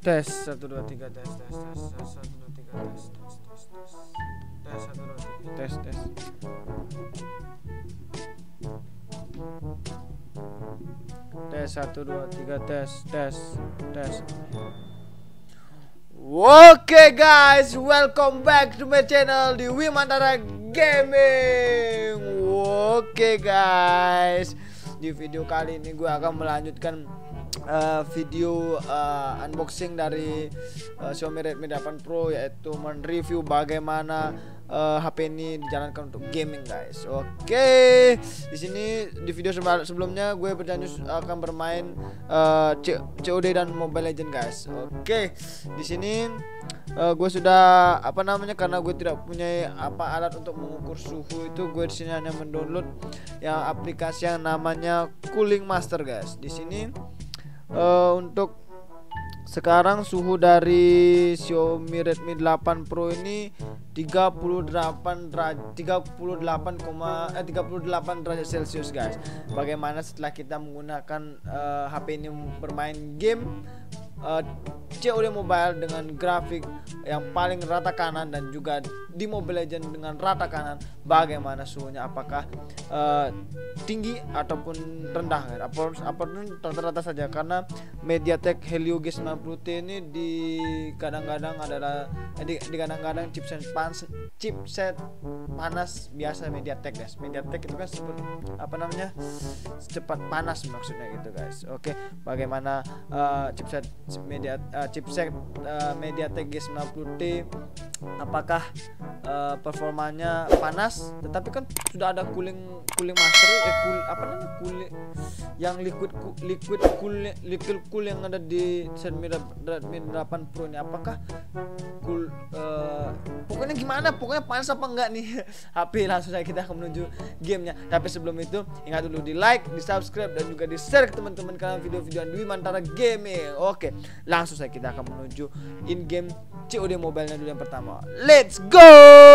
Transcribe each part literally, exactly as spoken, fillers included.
Tes satu dua tiga tes tes tes tes satu dua tiga tes tes tes tes tes satu dua tiga tes tes tes satu dua tiga tes tes tes. Oke guys, welcome back to my channel di Wimantara Gaming. Oke guys, di video kali ini gue akan melanjutkan Uh, video uh, unboxing dari uh, Xiaomi Redmi delapan Pro, yaitu mereview bagaimana uh, H P ini dijalankan untuk gaming guys. Oke, okay. Di sini di video sebelumnya gue berjanji akan bermain uh, C O D dan Mobile Legends guys. Oke, okay. Di sini uh, gue sudah apa namanya karena gue tidak punya apa alat untuk mengukur suhu, itu gue di sini hanya mendownload yang aplikasi yang namanya Cooling Master guys. Di sini Uh, untuk sekarang suhu dari Xiaomi Redmi delapan Pro ini tiga puluh delapan derajat tiga puluh delapan, eh, tiga puluh delapan derajat Celcius guys. Bagaimana setelah kita menggunakan uh, H P ini bermain game uh, C O D Mobile dengan grafik yang paling rata kanan dan juga di Mobile Legends dengan rata kanan, bagaimana suhunya, apakah uh, tinggi ataupun rendah kan? Apapun rata-rata saja, karena MediaTek Helio G sembilan puluh T ini di kadang-kadang adalah eh, di, di kadang-kadang chipset panas chipset panas biasa MediaTek guys. MediaTek itu kan seperti apa namanya cepat panas maksudnya gitu guys. Oke, bagaimana uh, chipset media uh, chipset uh, MediaTek G sembilan puluh T, apakah uh, performanya panas, tetapi kan sudah ada cooling cooling master eh cool, apa namanya cooling yang liquid liquid cool liquid cool yang ada di Xiaomi Redmi delapan Pro ini, apakah cool uh, pokoknya gimana, pokoknya panas apa enggak nih H P. Langsung saja kita akan menuju gamenya, tapi sebelum itu ingat dulu di like, di subscribe, dan juga di share ke teman-teman kalian video-video Dwi Mantara Gaming. Oke, langsung saja kita akan menuju in game C O D Mobile-nya dulu yang pertama. Let's go.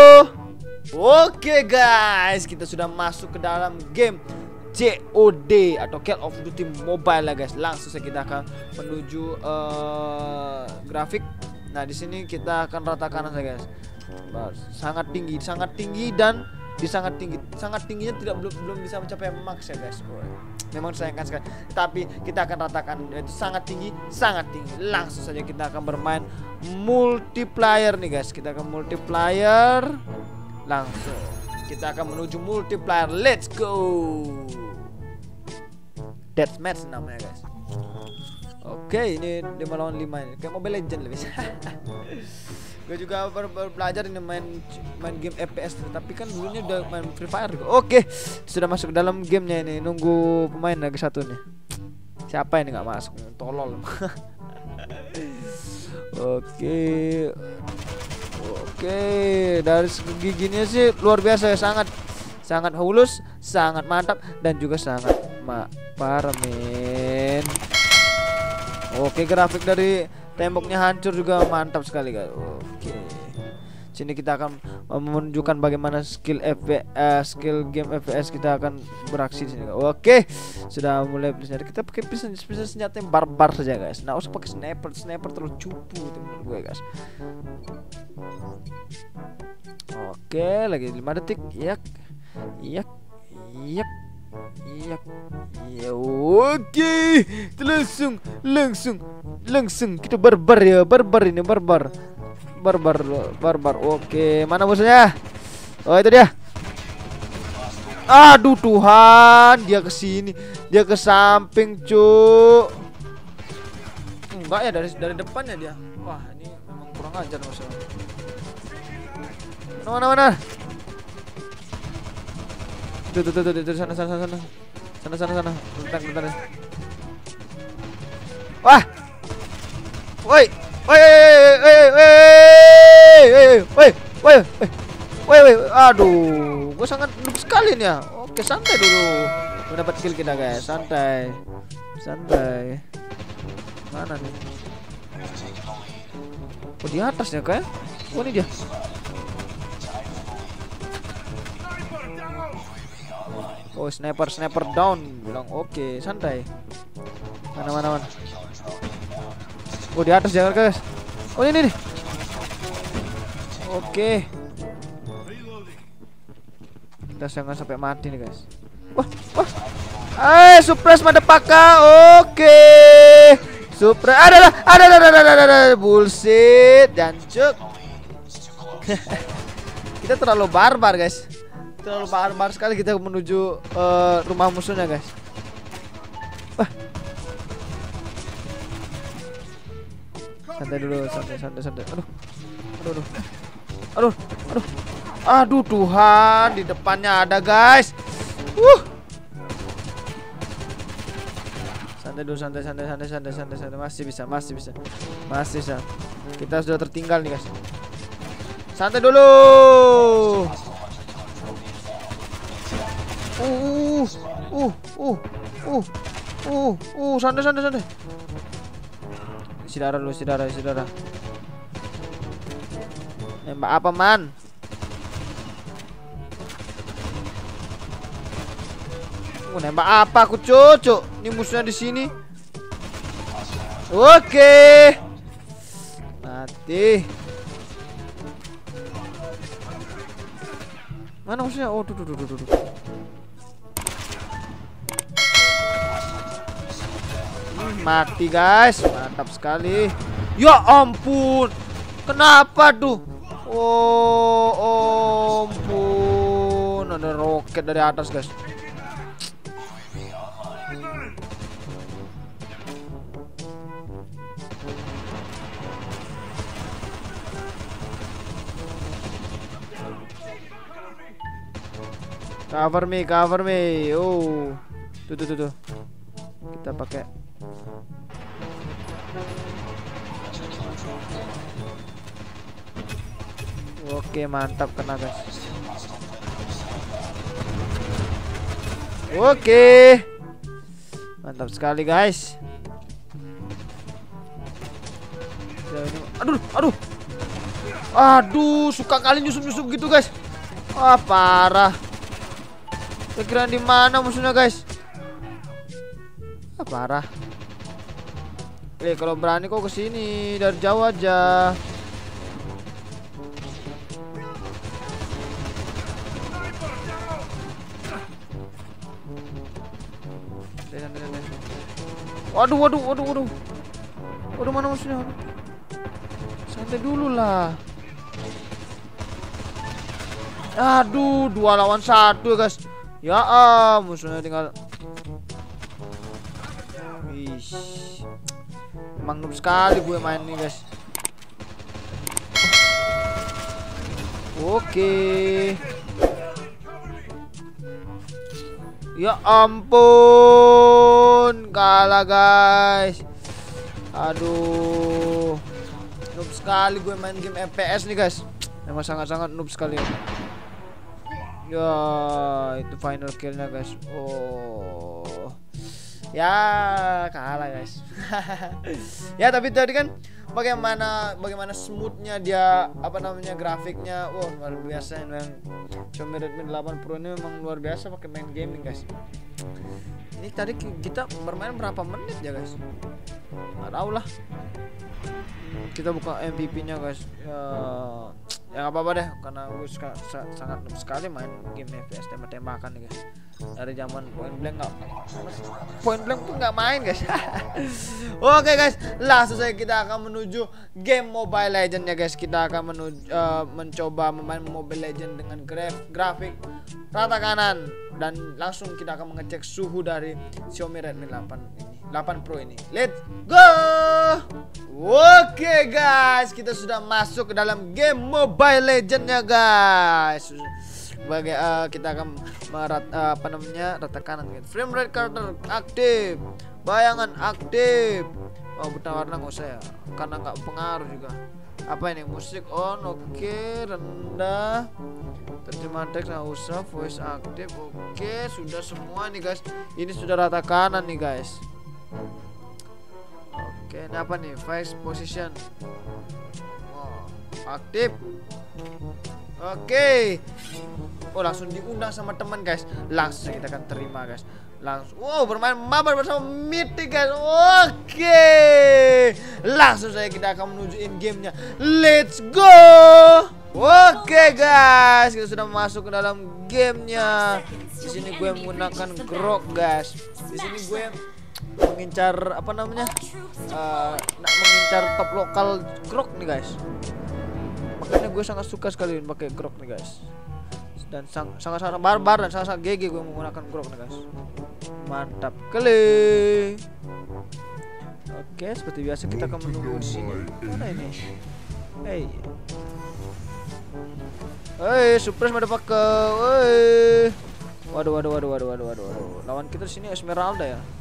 Oke guys, kita sudah masuk ke dalam game C O D atau Call of Duty Mobile lah guys. Langsung saja kita akan menuju uh, grafik. Nah, di sini kita akan rata kanan saja guys. Sangat tinggi, sangat tinggi dan di sangat tinggi, sangat tingginya tidak belum belum bisa mencapai max ya guys. Memang disayangkan sekali, tapi kita akan ratakan, yaitu sangat tinggi, sangat tinggi. Langsung saja kita akan bermain multiplayer nih guys. Kita akan multiplayer. Langsung kita akan menuju multiplayer. Let's go. Deathmatch namanya guys. Oke, ini lima lawan lima ini kayak Mobile Legends lebih. Gue juga baru, baru belajar ini main main game F P S, tapi kan dulunya udah main Free Fire juga. Oke, sudah masuk ke dalam gamenya ini. Nunggu pemain lagi satu nih. Siapa ini nggak masuk? Tolol. Oke, oke. Dari segi gini sih luar biasa ya, sangat sangat halus, sangat mantap, dan juga sangat ma parah men. Oke, grafik dari temboknya hancur juga mantap sekali guys. Oke, sini kita akan menunjukkan bagaimana skill F P S, skill game F P S kita akan beraksi di sini. Oke, sudah mulai bersenjata. Kita pakai pistol, pistol senjata yang barbar saja guys. Nah, usah pakai sniper, sniper terlalu cupu gitu menurut gue guys. Oke, lagi lima detik. Yak, yak, yak. Iya, iya, oke, langsung, langsung, langsung kita barbar ya, barbar ini, barbar, barbar, barbar. Oke, mana musuhnya? Oh, itu dia. Aduh Tuhan, dia ke sini, dia ke samping cuk. Enggak ya, dari dari depannya dia. Wah, ini memang kurang ajar musuhnya. Mana mana mana? Tuh tuh tuh tuh, tuh sana sana sana sana sana sana bentar bentar. Wah, woi woi woi woi woi woi woi woi, aduh, gue sangat noob sekali nih ya. Oke, santai dulu, mendapat kill kita guys, santai santai. Mana nih? Oh, di atasnya kayak. Oh, ini dia. Oh, sniper, sniper down. Bilang oke, okay, santai. Mana mana mana. Oh di atas jangan guys. Oh ini nih. Oke. Kita jangan sampai mati nih guys. Wah, wah. Eh, suppress motherfucker. Oke. Suppress. Ada ada ada ada ada ada ada bullshit jancuk. Kita terlalu barbar guys. Terlalu barbar sekali kita menuju uh, rumah musuhnya guys. Wah. Santai dulu, santai santai santai. Aduh. Aduh aduh. Aduh, aduh. Aduh Tuhan, di depannya ada guys. Uh. Santai dulu, santai santai santai santai santai santai. Masih bisa, masih bisa. Masih bisa. Kita sudah tertinggal nih guys. Santai dulu. Uh, uh, uh, uh, uh, uh, santai santai santai. Isi darah dulu, isi darah, isi darah. Nembak apa man? Oh, nembak apa aku cucu? Ini musuhnya di sini. Oke. Mati. Mana musuhnya? Oh, tuh tuh tuh tuh tuh. Hmm, mati guys, mantap sekali. Ya ampun. Kenapa tuh? Oh, ampun. Ada roket dari atas guys. Cover me, cover me. Oh, tuh tuh tuh tuh. Kita pakai. Oke, mantap kena guys. Oke, mantap sekali guys. Aduh, aduh, aduh, suka kali nyusup-nyusup gitu guys. Wah, parah. Kira-kira di mana musuhnya guys? Ah, parah. Eh, kalau berani kok kesini dari jauh aja. Waduh, waduh, waduh, waduh. Waduh, mana musuhnya? Santai dulu lah. Aduh, dua lawan satu guys. Ya ah, musuhnya tinggal. Wih, emang noob sekali gue main nih guys. Oke. Ya ampun, kalah guys. Aduh, noob sekali gue main game F P S nih guys. Emang sangat-sangat noob sekali. Ya, itu final killnya guys. Oh, ya kalah guys. Ya tapi tadi kan bagaimana bagaimana smoothnya dia, apa namanya, grafiknya. Wah, luar biasa. Yang Xiaomi Redmi delapan Pro ini memang luar biasa pakai main gaming guys. Ini tadi kita bermain berapa menit ya guys? Nggak tahu lah. Kita buka M V P-nya guys. Ya, ya nggak apa-apa deh, karena gue suka, sa sangat noob sekali main game F P S tembak-tembakan nih guys. Dari zaman Point Blank nggak, Point Blank pun nggak main guys. Oke guys, langsung saja kita akan menuju game Mobile Legends ya guys. Kita akan menuju, uh, mencoba memain Mobile Legends dengan graf grafik rata kanan, dan langsung kita akan mengecek suhu dari Xiaomi Redmi delapan ini, delapan Pro ini. Let's go. Oke guys, kita sudah masuk ke dalam game Mobile Legends ya guys. Sebagai uh, kita akan merat, uh, apa namanya, rata kanan gitu. Frame rate cursor aktif, bayangan aktif. Oh, buta warna nggak usah ya, karena nggak pengaruh juga. Apa ini, musik on, oke, okay. Rendah, terjemahan teks nggak usah, voice aktif, oke, okay. Sudah semua nih guys. Ini sudah rata kanan nih guys. Oke, ini apa nih? Face position. Oh, aktif. Oke. Oh, langsung diundang sama teman guys. Langsung kita akan terima guys. langsung wow bermain mabar bersama Mythic guys. Oke, langsung saja kita akan menuju in gamenya. Let's go. Oke guys, kita sudah masuk ke dalam gamenya. Di sini gue menggunakan grok guys. Di sini gue mengincar apa namanya uh, mengincar top lokal grok nih guys. Makanya gue sangat suka sekali pakai grok nih guys. Dan sangat-sangat barbar dan sangat-sangat G G gue menggunakan grok nih guys. Mantap kali. Oke, seperti biasa kita akan menunggu di sini. Mana ini? Hey, hey, surprise motherfucker. Hey. Waduh, waduh, waduh, waduh, waduh, waduh, waduh. Lawan kita di sini Esmeralda ya.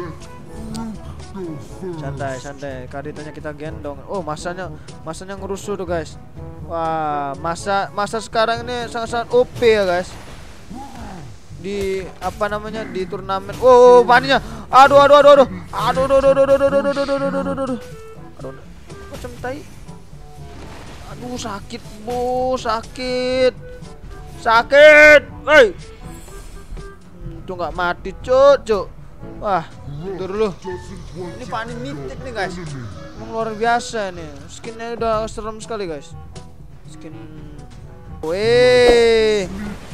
Santai, santai. Karitanya kita gendong. Oh, masanya, masanya ngerusuh tuh guys. Wah, masa masa sekarang ini sangat-sangat O P ya guys. Di apa namanya di turnamen. Oh, paninya. Aduh, aduh, aduh, aduh. Aduh, aduh, aduh, aduh, aduh, aduh, aduh, aduh, aduh, aduh, aduh. Aduh, macam tai. Aduh, sakit, Bu, sakit. Sakit. Hei. Tuh nggak mati, cuk, cuk. Wah, tidur dulu. Ini Pani Mythic nih guys. Emang luar biasa nih. Skinnya udah serem sekali guys. Skin. Weh.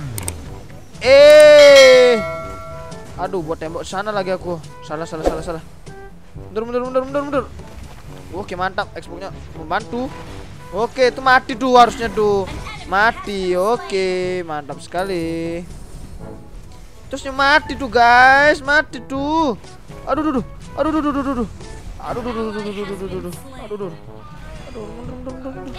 Eh. Aduh, buat tembok sana lagi aku. Salah, salah, salah, salah. Mundur, mundur, mundur, mundur, mundur. Oke, mantap. Xbox-nya membantu. Oke, itu mati tuh harusnya tuh. Mati. Oke, mantap sekali. Terusnya mati tuh guys, mati tuh. Aduh, aduh, aduh, aduh, aduh, aduh, aduh, aduh, aduh, aduh, aduh, aduh, aduh, aduh, aduh, aduh, mundur, mundur, mundur, mundur,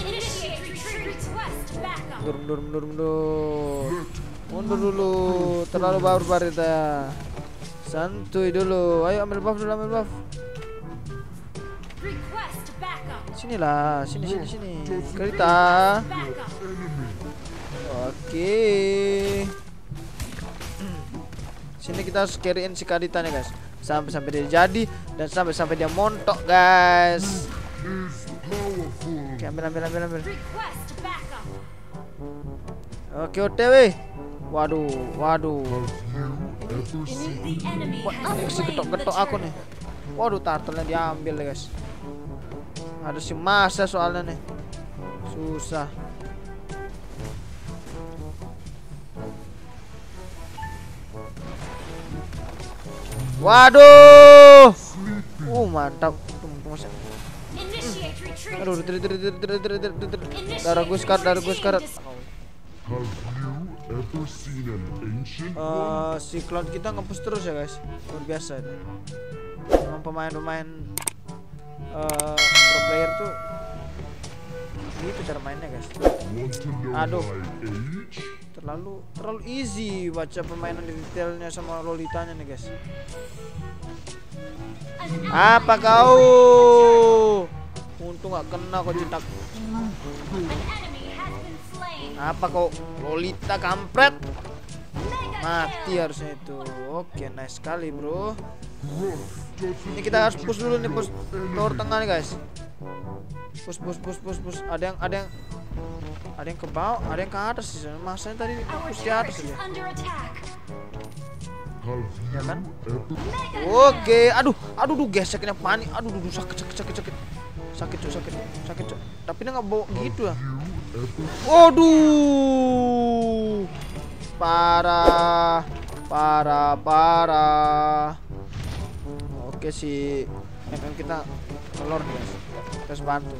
mundur, mundur, mundur, mundur dulu, terlalu barbar kita. Santuy dulu, ayo ambil buff dulu, ambil buff. Sini lah, sini, sini, sini, Karita. Oke. Sini kita harus carryin si Karitanya guys. Sampai-sampai dia jadi dan sampai-sampai dia montok guys. Oke, ambil ambil ambil ambil. Oke, O T W. Waduh, waduh. Ini ini apa sih ketok-ketok aku nih. Waduh, turtle-nya diambil guys. Ada si masa soalnya nih. Susah. Waduh. Uh, mantap. Aduh, darah gue sekat, darah gue sekat. Uh, si Cloud kita ngepush terus ya guys. Luar biasa ini. Memang pemain-pemain uh, pro player tuh gitu cara mainnya guys. Aduh, terlalu terlalu easy baca permainan detailnya sama lolitanya nih guys. Apa kau? Untung gak kena kau cetak. Apa kau lolita kampret? Mati harusnya itu. Oke, nice sekali bro. Ini kita harus push dulu nih, push tower tengah nih guys. Push push push push push. Ada yang ada yang ada yang ke bawah, ada yang ke atas sih. Masanya tadi push di atas aja. Ya kan? Oke, aduh, aduh, duh, geseknya panik, aduh, duh, sakit, sakit, sakit, sakit, sakit, cok, sakit, sakit, cok. Tapi dia nggak bawa gitu ya. Waduh, parah, parah, parah. Oke si M M kita telur nih guys, kita harus bantu.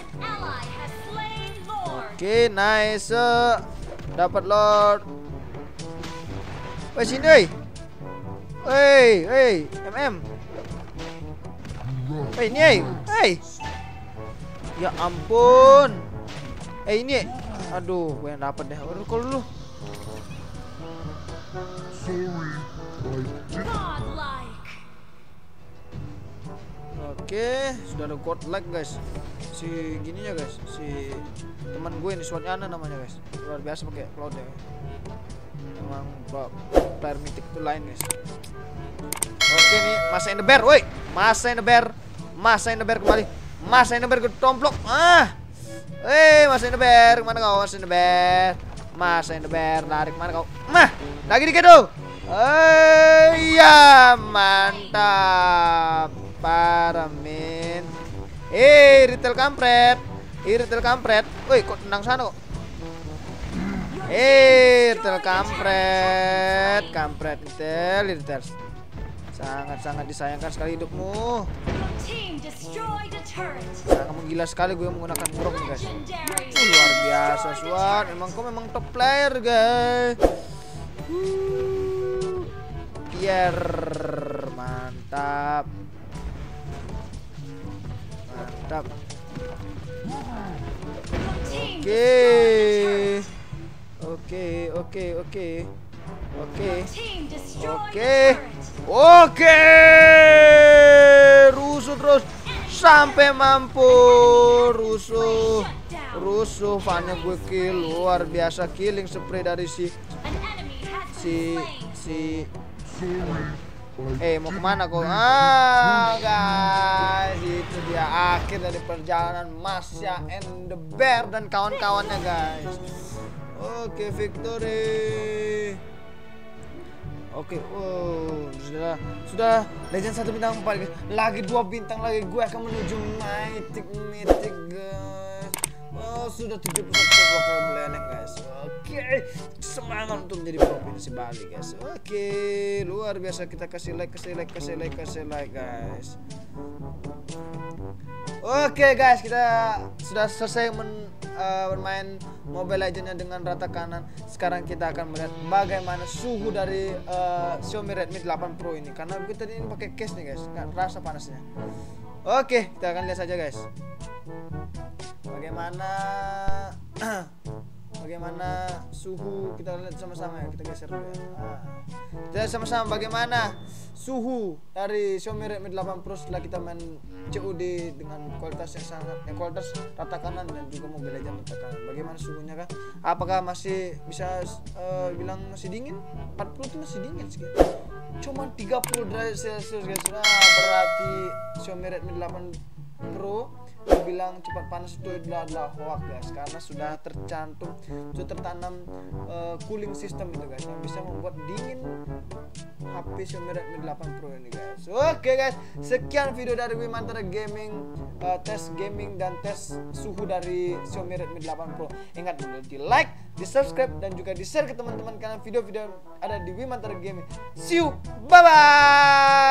Oke, nice, dapat lord. Woi sini, woi. Hei, hei, M M. Hei, ini, hei, hei. Ya ampun. Eh ini, aduh, gue yang dapat deh. Udah call dulu. Oke, sudah ada godlike guys. Si gininya guys, si teman gue ini Swatnyana namanya guys. Luar biasa pakai cloud ya. Emang player mythic itu lain guys. Oke nih, Masa in the Bear, woi. Masa in the Bear. Masa in the Bear kembali. Masa in the Bear gue tomplok. Ah. Eh, Masa in the Bear, mana kau Masa in the Bear? Mas and the bear, lari kemana kau? Mah, lagi dikit tuh. Eh, iya, mantap. Parah men. Eh, retail kampret. Eh, retail kampret. Woi, kok tenang sana kok? Eh, retail kampret. Kampret retail, retail. Sangat-sangat disayangkan sekali hidupmu. Nah, kamu gila sekali gue menggunakan grok nih guys. Uh, luar biasa Suat. Emang kau memang top player guys. Uh, Pierre, mantap. Mantap. Oke. Oke, oke, oke. Oke. Oke. Oke. Rusuh terus sampai mampu. Rusuh. Rusuh fannya gue kill. Luar biasa killing spree dari si si si Eh, mau kemana kok? Ah, guys, itu dia akhir dari perjalanan Masya and the Bear dan kawan-kawannya, guys. Oke, victory. Oke, oh, sudah, sudah legend satu bintang empat, guys. Lagi dua bintang lagi, gue akan menuju mythic, mythic, guys. Oh, sudah tujuh puluh satu lokal belenek, guys. Oke, semangat untuk menjadi provinsi Bali, guys. Oke, luar biasa. Kita kasih like, kasih like, kasih like, kasih like, guys. Oke, guys, kita sudah selesai men, uh, bermain Mobile Legends dengan rata kanan. Sekarang kita akan melihat bagaimana suhu dari uh, Xiaomi Redmi delapan Pro ini. Karena gue tadi ini pakai case nih, guys. Nggak rasa panasnya. Oke, kita akan lihat saja, guys. Bagaimana bagaimana suhu, kita lihat sama-sama ya, kita geser dulu ya. Nah, kita lihat sama-sama bagaimana suhu dari Xiaomi Redmi delapan Pro setelah kita main C O D dengan kualitas yang sangat yang kualitas rata kanan dan juga Mobile Legends rata kanan. Bagaimana suhunya kan? Apakah masih bisa uh, bilang masih dingin? empat puluh itu masih dingin sih. Cuma tiga puluh derajat Celcius, guys. Nah, berarti Xiaomi Redmi delapan Pro dibilang cepat panas itu adalah hoax, guys, karena sudah tercantum, sudah tertanam uh, cooling system itu, guys, yang bisa membuat dingin H P Xiaomi Redmi delapan Pro ini, guys. Oke, guys, sekian video dari Wimantara Gaming, uh, tes gaming dan tes suhu dari Xiaomi Redmi delapan Pro. Ingat dulu di like, di subscribe, dan juga di share ke teman-teman kalian video-video ada di Wimantara Gaming. See you, bye bye.